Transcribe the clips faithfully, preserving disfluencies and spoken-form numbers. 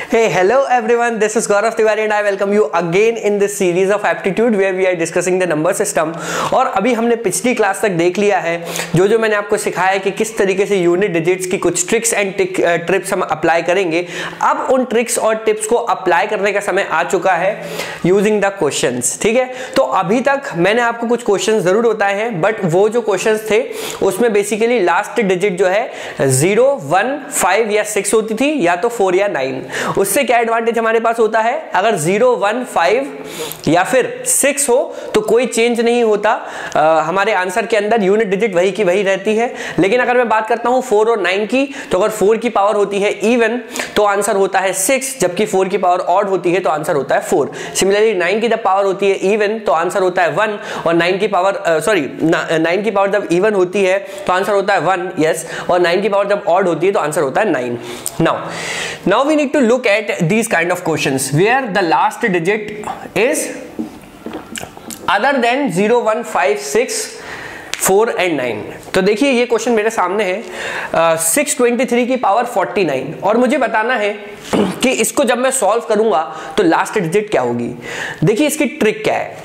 Hey, hello everyone. This is Gaurav Tiwari and I welcome you again in this series of aptitude where we are discussing the number system. और अभी हमने पिछली class तक देख लिया है जो जो मैंने आपको सिखाया है कि किस तरीके से यूनिट डिजिट्स की कुछ ट्रिक्स एंड ट्रिप्स हम अप्लाई करेंगे। अब उन ट्रिक्स और टिप्स को अप्लाई करने का समय आ चुका है यूजिंग द क्वेश्चंस। ठीक है, तो अभी तक मैंने आपको कुछ क्वेश्चंस जरूर बताए हैं, बट वो जो क्वेश्चंस थे उसमें बेसिकली लास्ट डिजिट जो है जीरो वन फाइव या सिक्स होती थी, या तो फोर या नाइन। उससे क्या एडवांटेज हमारे पास होता है, अगर जीरो वन फाइव या फिर सिक्स हो तो कोई चेंज नहीं होता, आ, हमारे आंसर के अंदर यूनिट डिजिट वही की वही रहती है। लेकिन अगर मैं बात करता हूं फोर और नाइन की, तो अगर फोर की पावर होती है इवन तो आंसर होता है सिक्स, जबकि फोर की पावर ऑड होती है तो आंसर होता है फोर। सिमिलरली नाइन की जब पावर होती है इवन तो आंसर होता है वन, और नाइन की पावर सॉरी नाइन की पावर जब इवन होती है तो आंसर होता है वन, यस, और नाइन की पावर जब ऑड होती है तो आंसर होता है nine. Now now we need to look at these kind of questions where the last digit is other than zero, one, five, six, four and nine. तो देखिए ये क्वेश्चन मेरे सामने है सिक्स ट्वेंटी थ्री की power forty nine, और मुझे बताना है कि इसको जब मैं सॉल्व करूंगा तो लास्ट डिजिट क्या होगी। देखिए इसकी ट्रिक क्या है।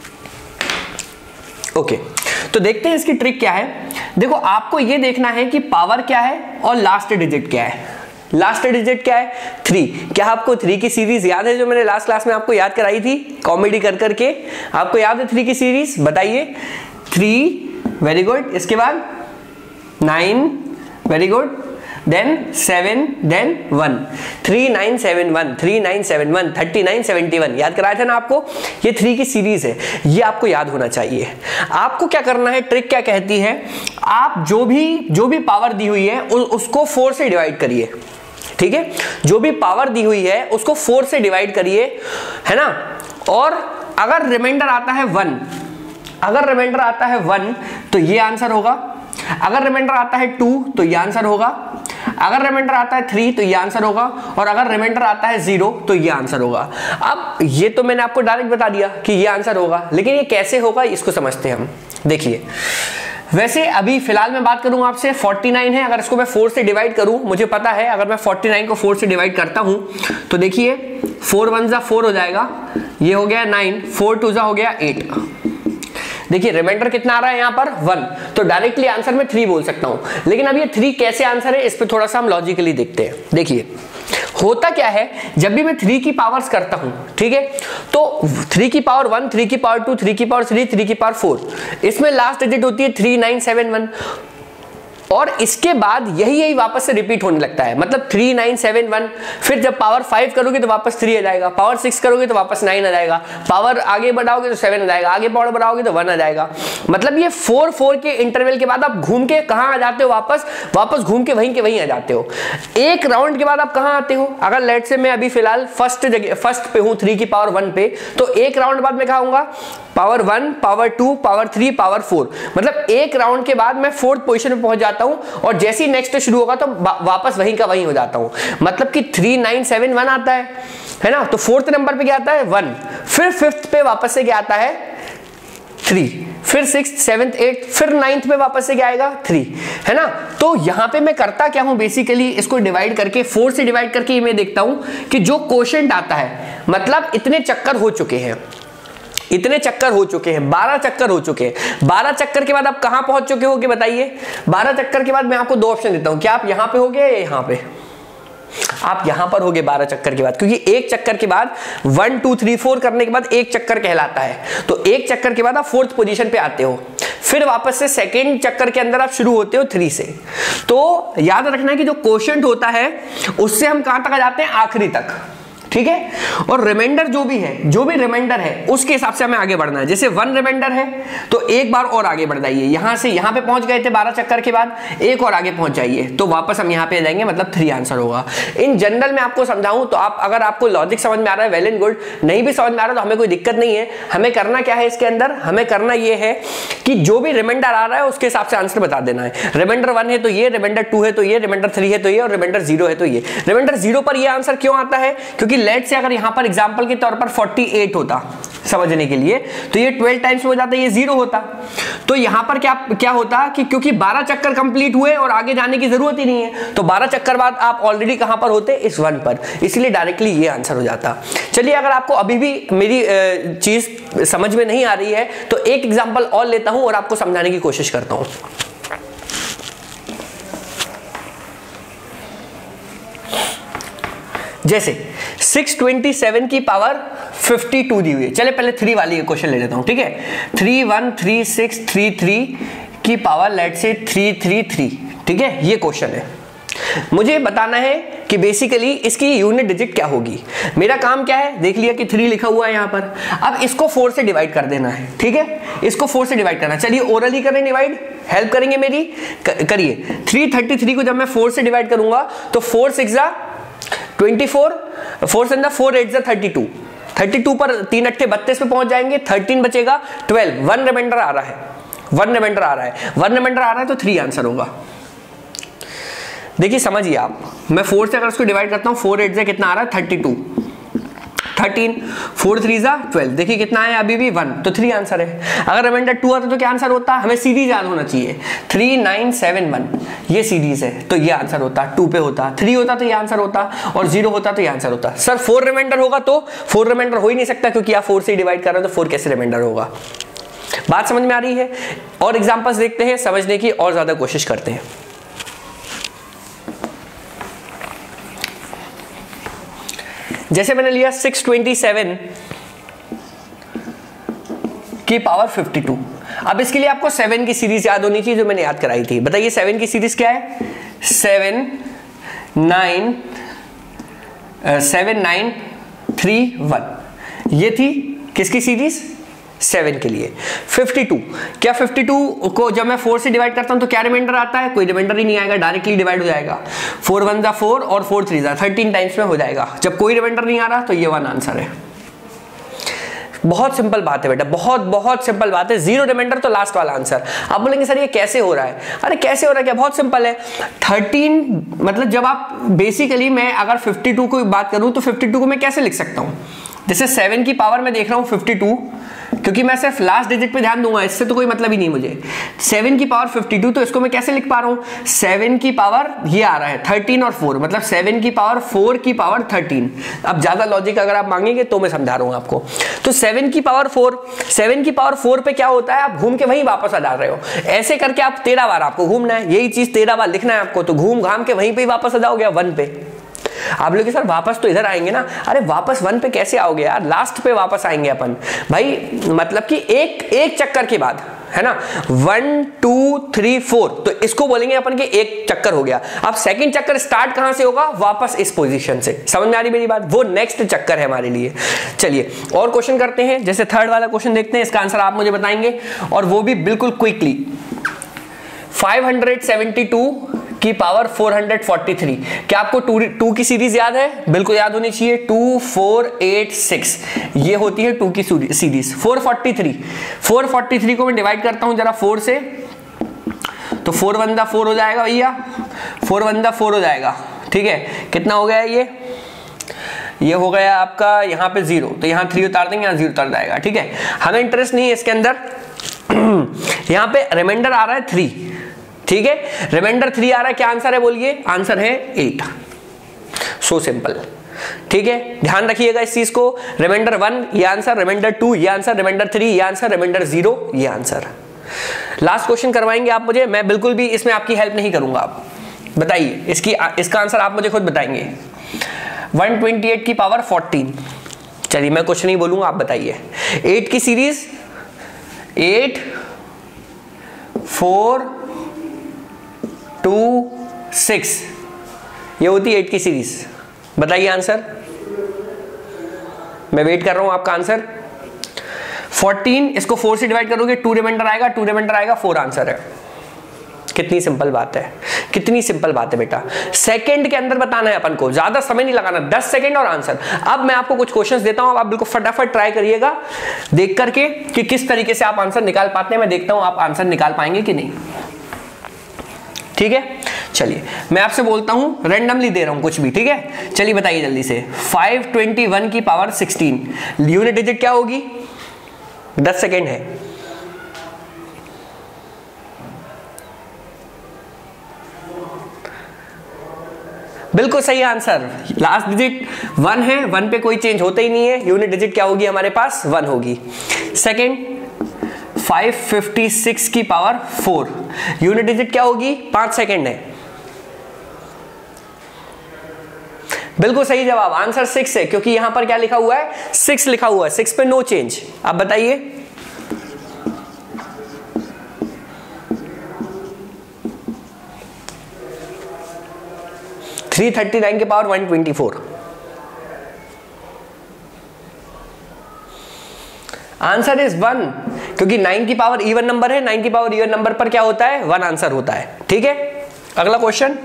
ओके okay, तो देखते हैं इसकी ट्रिक क्या है। देखो आपको ये देखना है कि पावर क्या है और लास्ट डिजिट क्या है। लास्ट डिजिट क्या है, थ्री। क्या आपको थ्री की सीरीज याद है जो मैंने लास्ट क्लास में आपको याद कराई थी कॉमेडी कर करके? आपको याद है थ्री की सीरीज? बताइए। Three, very good. इसके बाद nine, very good. Then seven, then one. Three nine seven one, three nine seven one, thirty nine seventy one. याद कराया था ना आपको? ये थ्री की सीरीज है, ये आपको याद होना चाहिए। आपको क्या करना है, ट्रिक क्या कहती है, आप जो भी जो भी पावर दी हुई है उ, उसको फोर से डिवाइड करिए। ठीक है, जो भी पावर दी हुई है उसको फोर से डिवाइड करिए, है ना। और अगर रिमाइंडर आता है वन, अगर रिमाइंडर आता है वन तो ये आंसर होगा। अगर रिमाइंडर आता है टू तो ये आंसर होगा। अगर रिमाइंडर आता है थ्री तो ये आंसर होगा, और अगर रिमाइंडर आता है जीरो तो ये आंसर होगा। अब ये तो मैंने आपको डायरेक्ट बता दिया कि ये आंसर होगा, लेकिन ये कैसे होगा इसको समझते हैं हम। देखिए वैसे अभी फिलहाल मैं बात करूं आपसे फोर्टी नाइन है, अगर इसको मैं फोर से डिवाइड करूं, मुझे पता है अगर मैं फोर्टी नाइन को फोर से डिवाइड करता हूं तो देखिए फोर वन जा फोर हो जाएगा, ये हो गया नाइन, फोर टू जा हो गया एट। देखिए रिमाइंडर कितना आ रहा है यहाँ पर वन, तो डायरेक्टली आंसर में थ्री बोल सकता हूं। लेकिन अब ये थ्री कैसे आंसर है इस पे थोड़ा सा हम लॉजिकली देखते हैं। देखिए होता क्या है, जब भी मैं थ्री की पावर्स करता हूं, ठीक है, तो थ्री की पावर वन, थ्री की पावर टू, थ्री की पावर थ्री, थ्री की पावर फोर, इसमें लास्ट डिजिट होती है थ्री नाइन सेवन वन, और इसके बाद यही यही वापस से रिपीट होने लगता है। मतलब थ्री नाइन सेवन वन, फिर जब पावर फाइव करोगे तो वापस थ्री आ जाएगा, पावर सिक्स करोगे तो वापस नाइन आ जाएगा, पावर आगे बढ़ाओगे तो सेवन आ जाएगा, आगे पावर बढ़ाओगे तो वन आ जाएगा। मतलब ये फोर फोर के इंटरवल के बाद आप घूम के कहां आ जाते हो, वापस वापस घूम के वहीं के वहीं आ जाते हो। एक राउंड के बाद आप कहां आते हो, अगर लेट से मैं अभी फिलहाल फर्स्ट जगह फर्स्ट पे हूं थ्री की पावर वन पे, तो एक राउंड बाद मैं कहां आऊंगा, power one, power two, power three, power four. मतलब एक राउंड के बाद मैं फोर्थ पोजीशन पे पहुंच जाता हूं, और जैसे ही नेक्स्ट शुरू होगा तो वापस वहीं का वहीं हो जाता हूं। मतलब कि थ्री नाइन सेवन वन आता है है ना, तो फोर्थ नंबर पे क्या आता है वन, फिर फिफ्थ पे वापस से क्या आता है थ्री, फिर सिक्स, सेवेंथ, एट, फिर नाइन्थ पे वापस से क्या आएगा थ्री, है ना। तो यहां पे मैं करता क्या हूं, बेसिकली इसको डिवाइड करके फोर से डिवाइड करके मैं देखता हूं कि जो क्वोशिएंट आता है, मतलब इतने चक्कर हो चुके हैं, इतने चक्कर हो चुके हैं, बारह चक्कर हो चुके हैं। बारह चक्कर के बाद आप कहां पहुंच चुके होगे बताइए। बारह चक्कर के बाद मैं आपको दो ऑप्शन देता हूं, क्या आप यहां पे होगे या यहां पे? आप यहां पर होगे बारह चक्कर के बाद, क्योंकि एक चक्कर के बाद वन टू थ्री फोर करने के बाद एक चक्कर कहलाता है, तो एक चक्कर के बाद आप फोर्थ पोजीशन पे आते हो, फिर वापस से सेकेंड चक्कर के अंदर आप शुरू होते हो थ्री से। तो याद रखना है कि जो क्वोशिएंट होता है उससे हम कहां तक आ जाते हैं, आखिरी तक। ठीक है, और रिमाइंडर जो भी है, जो भी रिमाइंडर है उसके हिसाब से हमें आगे बढ़ना है। जैसे वन रिमाइंडर है तो एक बार और आगे बढ़ जाइए, यहां से यहां पे पहुंच गए थे बारह चक्कर के बाद, एक और आगे पहुंच जाइए तो वापस हम यहां पे आ जाएंगे, मतलब थ्री आंसर होगा। इन जनरल में आपको समझाऊं तो आप, अगर आपको लॉजिक समझ में आ रहा है वेल एंड गुड, नहीं भी समझ में आ रहा है तो हमें कोई दिक्कत नहीं है। हमें करना क्या है इसके अंदर, हमें करना यह है कि जो भी रिमाइंडर आ रहा है उसके हिसाब से आंसर बता देना है। रिमाइंडर वन है तो ये, रिमाइंडर टू है तो ये, रिमाइंडर थ्री है तो ये, और रिमाइंडर जीरो है तो ये। रिमाइंडर जीरो पर ये आंसर क्यों आता है, क्योंकि लेट से अगर यहां पर एग्जांपल के तौर पर फोर्टी एट होता, समझने के लिए, तो ये ट्वेल्व टाइम्स में हो जाता, ये जीरो होता। तो यहां पर क्या क्या होता कि क्योंकि बारह चक्कर कंप्लीट हुए और आगे जाने की जरूरत ही नहीं है, तो बारह चक्कर बाद आप ऑलरेडी कहां पर होते, इस वन पर, इसलिए डायरेक्टली ये आंसर हो जाता। चलिए, अगर आपको अभी भी मेरी चीज समझ में नहीं आ रही है तो एक एग्जांपल और लेता हूं और आपको समझाने की कोशिश करता हूं। जैसे छह सौ सत्ताईस की पावर बावन दी हुई है। चले पहले थ्री वाली क्वेश्चन ले लेता हूं, ठीक है। Three one three six three three की power let's say three three three, ठीक है, ये क्वेश्चन है। मुझे बताना है कि बेसिकली इसकी यूनिट डिजिट क्या होगी। मेरा काम क्या है, देख लिया कि थ्री लिखा हुआ है यहां पर, अब इसको फोर से डिवाइड कर देना है, ठीक है, इसको फोर से डिवाइड करना। चलिए ओरली करें डिवाइड, हेल्प करेंगे मेरी, करिए। थ्री थर्टी थ्री को जब मैं फोर से डिवाइड करूंगा तो फोर सिक्स जा ट्वेंटी फोर, फोर से फोर एट जा थर्टी टू, थर्टी टू पर तीन अट्ठे बत्तीस पे पहुंच जाएंगे, थर्टीन बचेगा, ट्वेल्व, वन रिमाइंडर आ रहा है, वन रिमाइंडर आ रहा है, वन रिमाइंडर आ रहा है तो थ्री आंसर होगा। देखिए समझिए आप, मैं फोर से अगर उसको डिवाइड करता हूं, फोर एट से कितना आ रहा है, thirty two, thirteen, four three जा ट्वेल्व, देखिए कितना है अभी भी वन, तो थ्री आंसर है। अगर रिमाइंडर टू आता तो क्या आंसर होता, हमें सीरीज याद होना चाहिए, थ्री नाइन सेवन वन, ये सीरीज है तो ये आंसर होता, टू पे होता, थ्री होता तो ये आंसर होता, और जीरो होता तो ये आंसर होता। सर फोर रिमाइंडर होगा तो, फोर रिमाइंडर हो ही नहीं सकता क्योंकि आप फोर से डिवाइड कर रहे हो तो फोर कैसे रिमाइंडर होगा। बात समझ में आ रही है? और एग्जांपल्स देखते हैं, समझने की और ज्यादा कोशिश करते हैं। जैसे मैंने लिया छह सौ सत्ताईस की पावर बावन, अब इसके लिए आपको सेवन की सीरीज याद होनी चाहिए जो मैंने याद कराई थी। बताइए सेवन की सीरीज क्या है, seven nine seven nine three one, ये थी किसकी सीरीज, सेवन के लिए। बावन, क्या बावन को जब मैं फोर से डिवाइड करता हूं तो क्या रिमाइंडर आता है, कोई रिमाइंडर ही नहीं आएगा, डायरेक्टली डिवाइड हो जाएगा, फोर वन जा फोर और फोर थ्री जा थर्टीन टाइम्स में हो जाएगा। जब कोई रिमाइंडर नहीं आ रहा तो ये वन आंसर है। बहुत सिंपल बात है बेटा, बहुत बहुत सिंपल बात है, जीरो रिमाइंडर तो लास्ट वाला आंसर। आप बोलेंगे सर ये कैसे हो रहा है, अरे कैसे हो रहा है क्या, बहुत सिंपल है। थर्टीन मतलब जब आप बेसिकली, मैं अगर बावन को बात करूं तो बावन को मैं कैसे लिख सकता हूं, जैसे सेवन की पावर में देख रहा हूं बावन, क्योंकि मैं सिर्फ लास्ट डिजिट पे ध्यान दूंगा, इससे तो कोई मतलब ही नहीं मुझे। सेवन की पावर बावन, तो इसको मैं कैसे लिख पा रहा हूं, सेवन की पावर ये आ रहा है थर्टीन और फोर, मतलब सेवन की पावर फोर की पावर थर्टीन। अब ज्यादा लॉजिक अगर आप मांगेंगे तो मैं समझा रहा हूं आपको। तो सेवन की पावर फोर, सेवन की पावर फोर पे क्या होता है, आप घूम के वहीं वापस आ जा रहे हो, ऐसे करके आप तेरह बार आपको घूमना है, यही चीज तेरह बार लिखना है आपको, तो घूम घाम के वहीं पे वापस आ जाओगे वन पे। आप लोग सर वापस तो इधर आएंगे ना, अरे वापस वन पे कैसे आओगे यार, लास्ट पे वापस आएंगे अपन भाई, मतलब कि एक एक चक्कर के बाद, है ना, वन टू थ्री फोर, तो इसको बोलेंगे अपन के एक चक्कर हो गया। अब सेकंड चक्कर स्टार्ट कहां से होगा, वापस इस पोजीशन से। समझ में आ रही मेरी बात, वो नेक्स्ट चक्कर है हमारे लिए। चलिए और क्वेश्चन करते हैं, जैसे थर्ड वाला क्वेश्चन देखते हैं, इसका आंसर आप मुझे बताएंगे और वो भी बिल्कुल quickly. Five hundred seventy two की power four hundred forty three, क्या आपको टू टू की सीरीज याद है, बिल्कुल याद होनी चाहिए, टू फोर एट सिक्स, ये होती है टू की series. Four forty three, four forty three को मैं डिवाइड करता हूं जरा फोर से, तो फोर वन दा फोर हो जाएगा भैया, फोर वन दा फोर हो जाएगा, ठीक है, कितना हो गया ये, ये हो गया आपका यहाँ पे जीरो, तो यहाँ थ्री उतार देंगे, यहाँ जीरो उतार जाएगा, ठीक है। हमें इंटरेस्ट नहीं है इसके अंदर, यहाँ पे रिमाइंडर आ रहा है थ्री, ठीक है, रिमाइंडर थ्री आ रहा है, क्या आंसर है बोलिए, आंसर है एट। सो सिंपल, ठीक है, ध्यान रखिएगा इस चीज को। रिमाइंडर वन ये आंसर, रिमाइंडर टू ये आंसर, रिमाइंडर थ्री ये आंसर, रिमाइंडर जीरो ये आंसर। लास्ट क्वेश्चन करवाएंगे आप मुझे, मैं बिल्कुल भी इसमें आपकी हेल्प नहीं करूंगा। आप बताइए इसकी इसका आंसर आप मुझे खुद बताएंगे। वन ट्वेंटी एट की पावर फोर्टीन, चलिए मैं कुछ नहीं बोलूंगा, आप बताइए। एट की series, eight four two six, ये होती है एट की सीरीज। बताइए आंसर, मैं वेट कर रहा हूं आपका आंसर। फोर्टीन, इसको फोर से डिवाइड करोगे टू रिमाइंडर आएगा, टू रिमाइंडर आएगा, फोर आंसर है। कितनी सिंपल बात है, कितनी सिंपल बात है बेटा। सेकंड के अंदर बताना है अपन को, ज्यादा समय नहीं लगाना, दस सेकंड और आंसर। अब मैं आपको कुछ क्वेश्चंस देता हूं, आप बिल्कुल फटाफट ट्राई करिएगा देख करके कि किस तरीके से आप आंसर निकाल पाते हैं। मैं देखता हूं आप आंसर निकाल पाएंगे कि नहीं, ठीक है। चलिए मैं आपसे बोलता हूं, रैंडमली दे रहा हूं कुछ भी, ठीक है। चलिए बताइए जल्दी से, फाइव ट्वेंटी वन की पावर सिक्सटीन, यूनिट डिजिट क्या होगी, दस सेकेंड है। बिल्कुल सही आंसर, लास्ट डिजिट वन है, वन पे कोई चेंज होता ही नहीं है, यूनिट डिजिट क्या होगी हमारे पास, वन होगी। सेकेंड, फाइव फिफ्टी सिक्स की पावर फोर, यूनिट डिजिट क्या होगी, पांच सेकेंड है। बिल्कुल सही जवाब, आंसर सिक्स है, क्योंकि यहां पर क्या लिखा हुआ है, सिक्स लिखा हुआ है, सिक्स पे नो चेंज। आप बताइए, थ्री थर्टी नाइन के power one twenty four, answer is one, क्योंकि नाइन की पावर इवन नंबर है, नाइन की पावर इवन नंबर पर क्या होता है, वन आंसर होता है। ठीक है, अगला क्वेश्चन,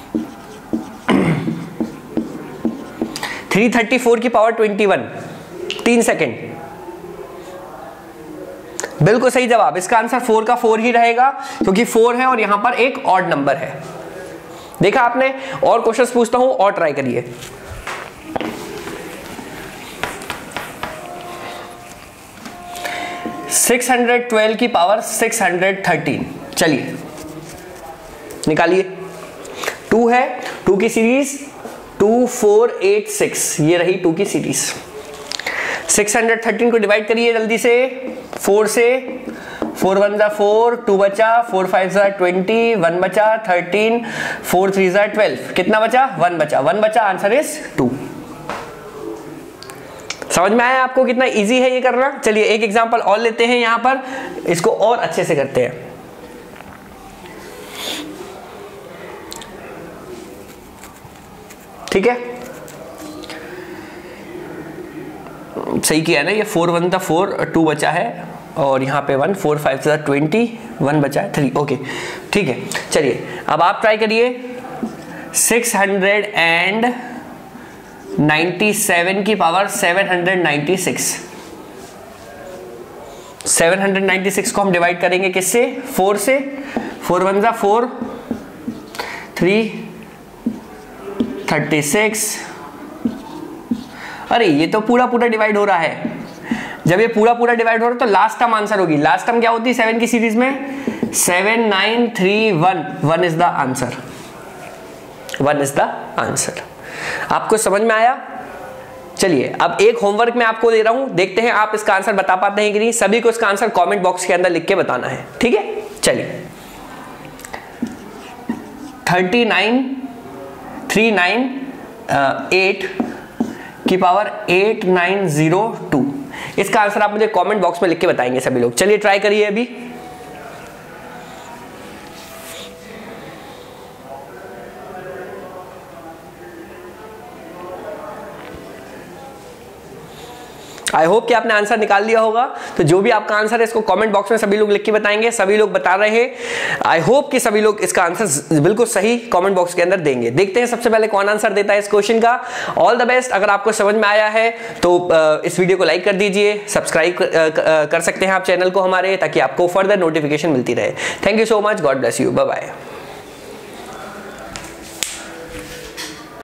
थ्री थर्टी फोर की पावर ट्वेंटी वन, तीन सेकेंड। बिल्कुल सही जवाब, इसका आंसर फोर का फोर ही रहेगा, क्योंकि फोर है और यहां पर एक ऑड नंबर है। देखा आपने, और क्वेश्चंस पूछता हूं और ट्राई करिए। सिक्स हंड्रेड ट्वेल्व की पावर सिक्स हंड्रेड थर्टीन, चलिए निकालिए। टू है, टू की series two four eight six, ये रही टू की सीरीज। सिक्स हंड्रेड थर्टीन को डिवाइड करिए जल्दी से, फोर से, फोर वन जा फोर, टू बचा, फोर फाइव जा ट्वेंटी, वन बचा, थर्टीन, फोर थ्री जा ट्वेल्व, कितना बचा, वन बचा, वन बचा, आंसर इज टू। समझ में आया आपको कितना इजी है ये करना। चलिए एक एग्जांपल और लेते हैं यहां पर, इसको और अच्छे से करते हैं। ठीक है, सही किया ना, ये फोर वन था फोर, टू बचा है और यहाँ पे वन, फोर फाइव था ट्वेंटी, वन बचा है थ्री। ओके ठीक है, चलिए अब आप ट्राई करिए। Six hundred and ninety seven की power seven hundred ninety six, seven hundred ninety six को हम डिवाइड करेंगे किससे, फोर से, फोर वन जा फोर, थ्री थर्टी सिक्स, अरे ये तो पूरा पूरा डिवाइड हो रहा है। जब ये पूरा पूरा डिवाइड हो रहा है तो लास्ट टर्म आंसर होगी। लास्ट टर्म क्या होती है सेवन की सीरीज में, seven nine three one, one is the answer, one is the answer. आपको समझ में आया। चलिए अब एक होमवर्क मैं आपको दे रहा हूं, देखते हैं आप इसका आंसर बता पाते हैं कि नहीं। सभी को इसका आंसर कमेंट बॉक्स के अंदर लिख के बताना है, ठीक है। चलिए thirty nine three nine eight की power eight nine zero two, इसका आंसर आप मुझे कमेंट बॉक्स में लिख के बताएंगे सभी लोग। चलिए ट्राई करिए अभी। आई होप कि आपने आंसर निकाल लिया होगा। तो जो भी आपका आंसर है इसको कमेंट बॉक्स में सभी लोग लिख के बताएंगे। सभी लोग बता रहे हैं, आई होप कि सभी लोग इसका आंसर बिल्कुल सही कमेंट बॉक्स के अंदर देंगे। देखते हैं सबसे पहले कौन आंसर देता है इस क्वेश्चन का। All the best. अगर आपको समझ में आया है तो इस वीडियो को लाइक कर दीजिए, सब्सक्राइब कर सकते हैं आप चैनल को हमारे, ताकि आपको फर्दर नोटिफिकेशन मिलती रहे। Thank you so much, God bless you, bye bye.